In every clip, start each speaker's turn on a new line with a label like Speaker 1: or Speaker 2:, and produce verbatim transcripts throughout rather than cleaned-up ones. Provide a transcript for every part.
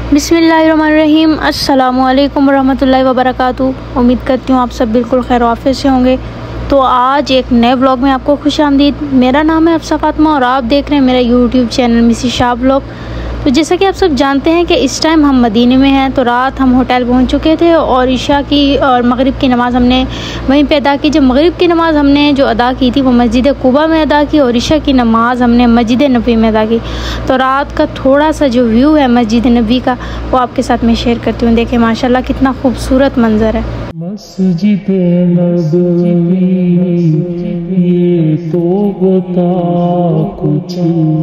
Speaker 1: बिस्मिल्लाहिर्रहमानिर्रहीम। अस्सलामु अलैकुम वरहमतुल्लाहि वबरकातुहू। उम्मीद करती हूँ आप सब बिल्कुल खैर आफियत से होंगे। तो आज एक नए व्लॉग में आपको खुशामदीद। मेरा नाम है अफसा फातिमा और आप देख रहे हैं मेरा YouTube channel Mrs Shah vlog. तो जैसा कि आप सब जानते हैं कि इस टाइम हम मदीने में हैं। तो रात हम होटल पहुंच चुके थे और इशा की और मगरिब की नमाज़ हमने वहीं पे अदा की। जब मगरिब की नमाज़ हमने जो अदा की थी वो मस्जिद कुबा में अदा की और इशा की नमाज़ हमने मस्जिद नबी में अदा की। तो रात का थोड़ा सा जो व्यू है मस्जिद नबी का वो आपके साथ में शेयर करती हूँ। देखें माशाल्लाह कितना खूबसूरत मंजर है।
Speaker 2: मस्जिद नबवी ये तो बता कुछ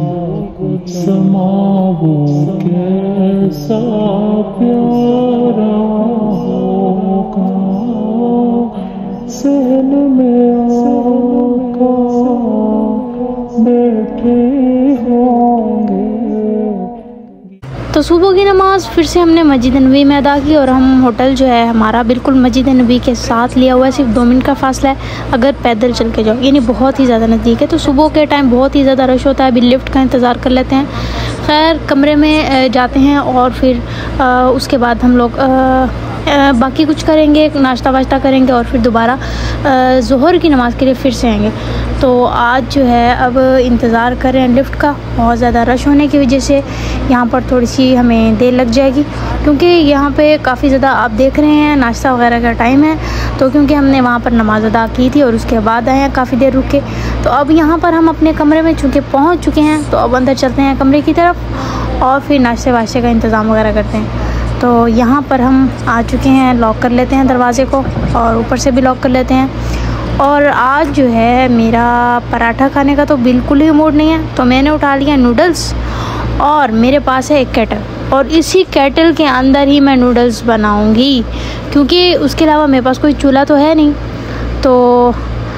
Speaker 2: समावो कैसा प्यारा होगा सहन में आका बैठे होंगे।
Speaker 1: तो सुबह की नमाज़ फिर से हमने मस्जिद नबी में अदा की और हम होटल जो है हमारा बिल्कुल मस्जिद नबी के साथ लिया हुआ है। सिर्फ दो मिनट का फासला है अगर पैदल चल के जाओ, यानी बहुत ही ज़्यादा नज़दीक है। तो सुबह के टाइम बहुत ही ज़्यादा रश होता है। अभी लिफ्ट का इंतज़ार कर लेते हैं। खैर कमरे में जाते हैं और फिर उसके बाद हम लोग बाकी कुछ करेंगे, नाश्ता वाश्ता करेंगे और फिर दोबारा ज़ोहर की नमाज़ के लिए फिर से आएंगे। तो आज जो है अब इंतज़ार कर रहे हैं लिफ्ट का। बहुत ज़्यादा रश होने की वजह से यहाँ पर थोड़ी सी हमें देर लग जाएगी, क्योंकि यहाँ पे काफ़ी ज़्यादा आप देख रहे हैं नाश्ता वगैरह का टाइम है। तो क्योंकि हमने वहाँ पर नमाज़ अदा की थी और उसके बाद आए हैं काफ़ी देर रुक के। तो अब यहाँ पर हम अपने कमरे में चूँकि पहुँच चुके हैं तो अब अंदर चलते हैं कमरे की तरफ और फिर नाश्ते वाश्ते का इंतज़ाम वगैरह करते हैं। तो यहाँ पर हम आ चुके हैं, लॉक कर लेते हैं दरवाज़े को और ऊपर से भी लॉक कर लेते हैं। और आज जो है मेरा पराठा खाने का तो बिल्कुल ही मूड नहीं है, तो मैंने उठा लिया नूडल्स और मेरे पास है एक केटल और इसी केटल के अंदर ही मैं नूडल्स बनाऊंगी, क्योंकि उसके अलावा मेरे पास कोई चूल्हा तो है नहीं। तो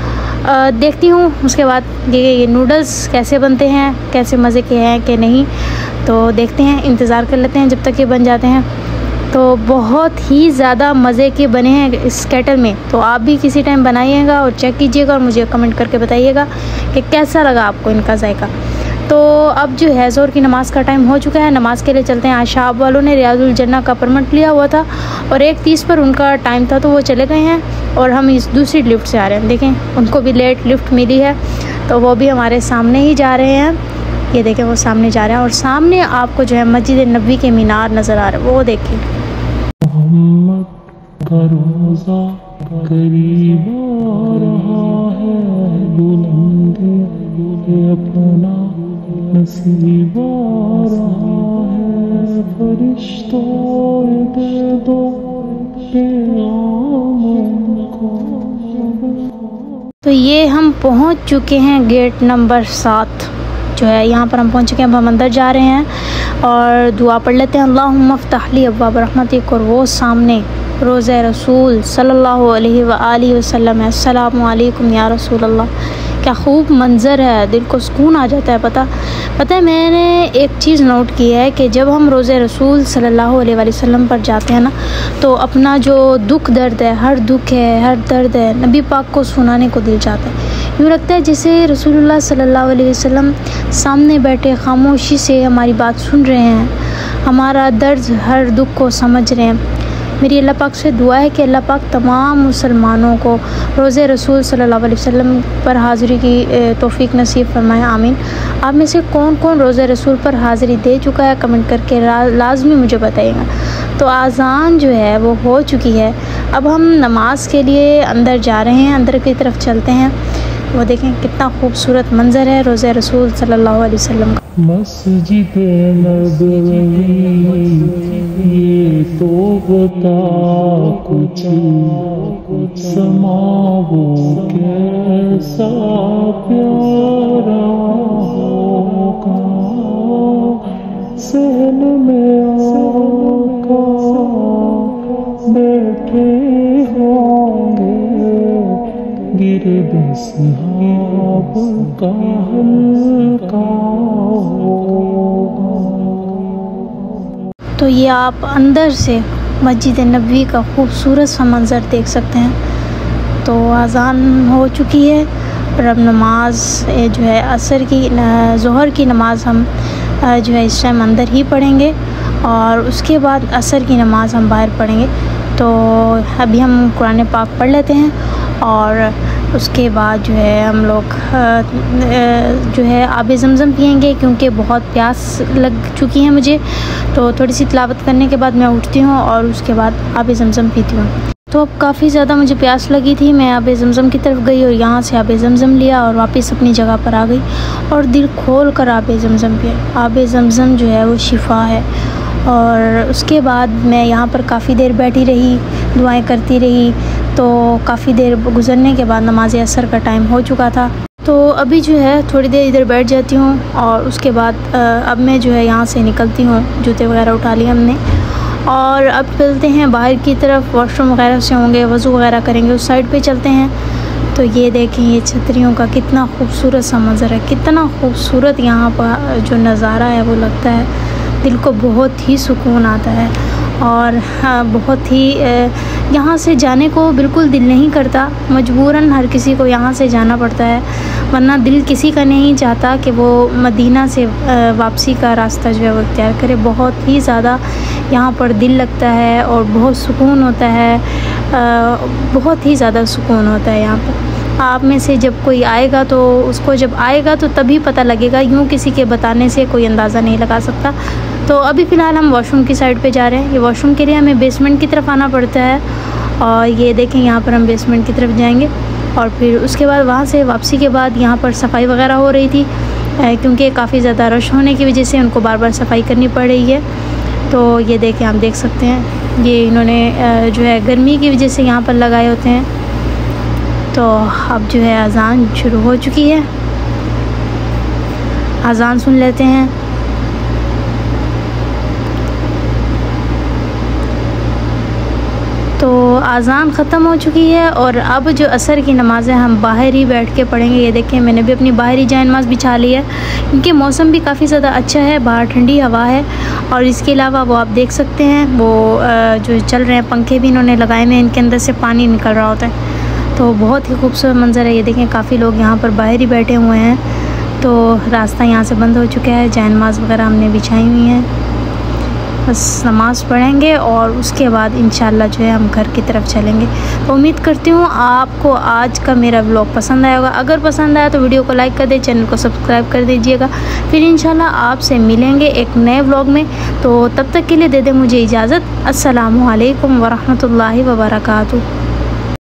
Speaker 1: आ, देखती हूँ उसके बाद ये ये नूडल्स कैसे बनते हैं, कैसे मज़े के हैं कि नहीं। तो देखते हैं, इंतज़ार कर लेते हैं जब तक ये बन जाते हैं। तो बहुत ही ज़्यादा मज़े के बने हैं इस केटल में। तो आप भी किसी टाइम बनाइएगा और चेक कीजिएगा और मुझे कमेंट करके बताइएगा कि कैसा लगा आपको इनका जायका। तो अब जो है ज़ोहर की नमाज़ का टाइम हो चुका है, नमाज़ के लिए चलते हैं। आज शाह वालों ने रियाजुल जन्नह का परमिट लिया हुआ था और एक तीस पर उनका टाइम था तो वो चले गए हैं और हम इस दूसरी लिफ्ट से आ रहे हैं। देखें उनको भी लेट लिफ्ट मिली है तो वो भी हमारे सामने ही जा रहे हैं। ये देखें वो सामने जा रहे हैं और सामने आपको जो है मस्जिद नबी के मीनार नज़र आ रहे हैं, वो देखिए।
Speaker 2: मोहम्मद का रोज़ा करीब आ रहा है, बुलंदी अपना नसीब आ रहा है, फरिश्तों दे दो पैगाम उनको।
Speaker 1: तो ये हम पहुंच चुके हैं गेट नंबर सात जो है, यहाँ पर हम पहुँच चुके हैं। अब हम अंदर जा रहे हैं और दुआ पढ़ लेते हैं, अल्लाहुम्मा फ़्तह ली अब्वाब रहमतिक। और वो सामने रोज़े रसूल सल्लल्लाहु अलैहि व आलिहि वसल्लम है। अस्सलामु अलैकुम या रसूल अल्लाह। क्या खूब मंज़र है, दिल को सुकून आ जाता है। पता पता है मैंने एक चीज़ नोट की है कि जब हम रोज़े रसूल सल्लल्लाहु अलैहि वसल्लम पर जाते हैं ना, तो अपना जो दुख दर्द है, हर दुख है, हर दर्द है, नबी पाक को सुनाने को दिल चाहता है। यूँ लगता है जैसे रसूलुल्लाह सल्लल्लाहु अलैहि वसल्लम सामने बैठे खामोशी से हमारी बात सुन रहे हैं, हमारा दर्द हर दुख को समझ रहे हैं। मेरी अल्लाह पाक से दुआ है कि अल्लाह पाक तमाम मुसलमानों को रोज़े रसूल सल्लल्लाहु अलैहि वसल्लम पर हाज़िरी की तौफ़ीक नसीब फरमाए, आमीन। आप में से कौन कौन रोज़े रसूल पर हाज़िरी दे चुका है कमेंट करके लाजमी मुझे बताइएगा। तो आज़ान जो है वो हो चुकी है। अब हम नमाज के लिए अंदर जा रहे हैं, अंदर की तरफ चलते हैं। वो देखें कितना खूबसूरत मंज़र है रोज़े रसूल सल्लल्लाहु अलैहि वसल्लम का।
Speaker 2: मस्जिद नबवी ये तो बता कुछ समावो कैसा प्यारा होगा सहन में आका बैठे होंगे, गिरद सहाब का हल्का होगा।
Speaker 1: तो ये आप अंदर से मस्जिद नबवी का खूबसूरत सा मंज़र देख सकते हैं। तो अज़ान हो चुकी है और अब नमाज जो है असर की ज़ोहर की नमाज़ हम जो है इस टाइम अंदर ही पढ़ेंगे और उसके बाद असर की नमाज़ हम बाहर पढ़ेंगे। तो अभी हम कुरान पाक पढ़ लेते हैं और उसके बाद जो है हम लोग जो है आब ज़मज़म पियेंगे, क्योंकि बहुत प्यास लग चुकी है मुझे। तो थोड़ी सी तिलावत करने के बाद मैं उठती हूँ और उसके बाद आब ज़मज़म पीती हूँ। तो अब काफ़ी ज़्यादा मुझे प्यास लगी थी, मैं आब ज़मज़म की तरफ गई और यहाँ से आब ज़मज़म लिया और वापस अपनी जगह पर आ गई और दिल खोल कर आब ज़मज़म पिया। आब ज़मज़म जो है वो शिफा है। और उसके बाद मैं यहाँ पर काफ़ी देर बैठी रही, दुआएं करती रही। तो काफ़ी देर गुज़रने के बाद नमाज असर का टाइम हो चुका था। तो अभी जो है थोड़ी देर इधर बैठ जाती हूँ और उसके बाद अब मैं जो है यहाँ से निकलती हूँ। जूते वगैरह उठा लिए हमने और अब चलते हैं बाहर की तरफ। वॉशरूम वगैरह से होंगे, वज़ू वगैरह करेंगे, उस साइड पे चलते हैं। तो ये देखें, ये छतरियों का कितना खूबसूरत सा मंज़र है, कितना खूबसूरत यहाँ पर जो नज़ारा है वो लगता है दिल को बहुत ही सुकून आता है। और हाँ, बहुत ही यहाँ से जाने को बिल्कुल दिल नहीं करता, मजबूरन हर किसी को यहाँ से जाना पड़ता है, वरना दिल किसी का नहीं चाहता कि वो मदीना से वापसी का रास्ता जो है वो इख्तियार करे। बहुत ही ज़्यादा यहाँ पर दिल लगता है और बहुत सुकून होता है, बहुत ही ज़्यादा सुकून होता है यहाँ पर। आप में से जब कोई आएगा तो उसको जब आएगा तो तभी पता लगेगा, यूँ किसी के बताने से कोई अंदाज़ा नहीं लगा सकता। तो अभी फ़िलहाल हम वॉशरूम की साइड पे जा रहे हैं। ये वॉशरूम के लिए हमें बेसमेंट की तरफ आना पड़ता है और ये देखें यहाँ पर हम बेसमेंट की तरफ जाएंगे और फिर उसके बाद वहाँ से वापसी के बाद यहाँ पर सफाई वगैरह हो रही थी, क्योंकि काफ़ी ज़्यादा रश होने की वजह से उनको बार बार सफाई करनी पड़ रही है। तो ये देखें, आप देख सकते हैं, ये इन्होंने जो है गर्मी की वजह से यहाँ पर लगाए होते हैं। तो अब जो है अज़ान शुरू हो चुकी है, अज़ान सुन लेते हैं। तो अज़ान ख़त्म हो चुकी है और अब जो असर की नमाज़ है हम बाहर ही बैठ के पढ़ेंगे। ये देखें, मैंने भी अपनी बाहर ही जाए नमाज़ बिछा ली है, क्योंकि मौसम भी काफ़ी ज़्यादा अच्छा है, बाहर ठंडी हवा है। और इसके अलावा वो आप देख सकते हैं वो जो चल रहे हैं पंखे भी इन्होंने लगाए हुए हैं, इनके अंदर से पानी निकल रहा होता है। तो बहुत ही खूबसूरत मंज़र है। ये देखें, काफ़ी लोग यहाँ पर बाहर ही बैठे हुए हैं। तो रास्ता यहाँ से बंद हो चुका है, जाए नमाज़ वगैरह हमने बिछाई हुई हैं, बस नमाज़ पढ़ेंगे और उसके बाद इंशाल्लाह जो है हम घर की तरफ चलेंगे। तो उम्मीद करती हूँ आपको आज का मेरा व्लॉग पसंद आया होगा। अगर पसंद आया तो वीडियो को लाइक कर दें, चैनल को सब्सक्राइब कर दीजिएगा। फिर इंशाल्लाह आपसे मिलेंगे एक नए व्लॉग में। तो तब तक के लिए दे दें मुझे इजाज़त। अस्सलामु अलैकुम वरहमतुल्लाहि वबरकातुहू।